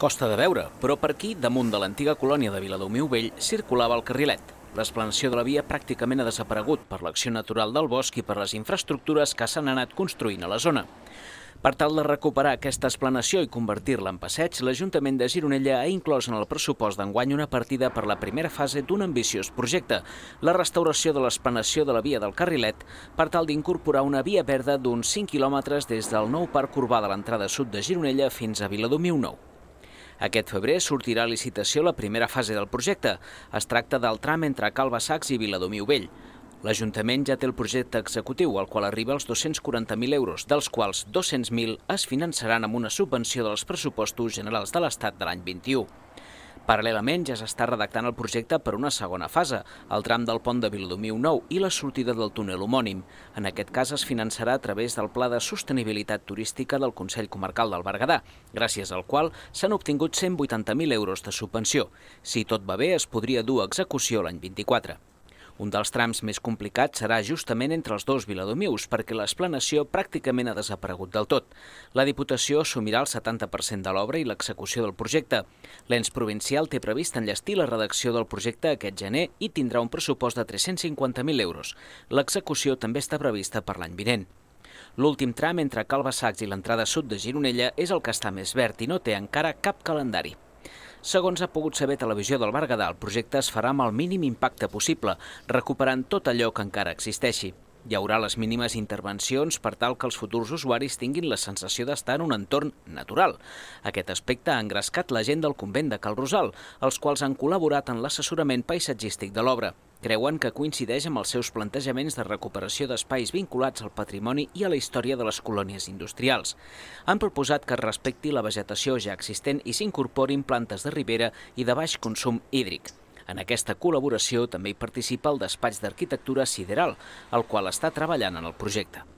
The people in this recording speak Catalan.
Costa de veure, però per aquí, damunt de l'antiga colònia de Viladomiu Vell, circulava el carrilet. L'esplanció de la via pràcticament ha desaparegut per l'acció natural del bosc i per les infraestructures que s'han anat construint a la zona. Per tal de recuperar aquesta esplanació i convertir-la en passeig, l'Ajuntament de Gironella ha inclòs en el pressupost d'enguany una partida per la primera fase d'un ambiciós projecte, la restauració de l'esplanació de la via del carrilet, per tal d'incorporar una via verda d'uns 5 quilòmetres des del nou parc urbà de l'entrada sud de Gironella fins a Viladomiu Nou. Aquest febrer sortirà a licitació la primera fase del projecte. Es tracta del tram entre Calbassacs i Viladomiu Vell. L'Ajuntament ja té el projecte executiu, al qual arriba als 240.000 euros, dels quals 200.000 es finançaran amb una subvenció dels pressupostos generals de l'Estat de l'any 21. Paral·lelament, ja s'està redactant el projecte per una segona fase, el tram del pont de Viladomiu Nou i la sortida del túnel homònim. En aquest cas es finançarà a través del Pla de Sostenibilitat Turística del Consell Comarcal del Berguedà, gràcies al qual s'han obtingut 180.000 euros de subvenció. Si tot va bé, es podria dur a execució l'any 24. Un dels trams més complicats serà justament entre els dos Viladomius, perquè l'esplanació pràcticament ha desaparegut del tot. La Diputació assumirà el 70% de l'obra i l'execució del projecte. L'ens provincial té previst enllestir la redacció del projecte aquest gener i tindrà un pressupost de 350.000 euros. L'execució també està prevista per l'any vinent. L'últim tram entre Calbassacs i l'entrada sud de Gironella és el que està més verd i no té encara cap calendari. Segons ha pogut saber Televisió del Berguedà, el projecte es farà amb el mínim impacte possible, recuperant tot allò que encara existeixi. Hi haurà les mínimes intervencions per tal que els futurs usuaris tinguin la sensació d'estar en un entorn natural. Aquest aspecte ha engrescat la gent del convent de Cal Rosal, els quals han col·laborat en l'assessorament paisatgístic de l'obra. Creuen que coincideix amb els seus plantejaments de recuperació d'espais vinculats al patrimoni i a la història de les colònies industrials. Han proposat que es respecti la vegetació ja existent i s'incorporin plantes de ribera i de baix consum hídric. En aquesta col·laboració també hi participa el Despatx d'Arquitectura Sideral, el qual està treballant en el projecte.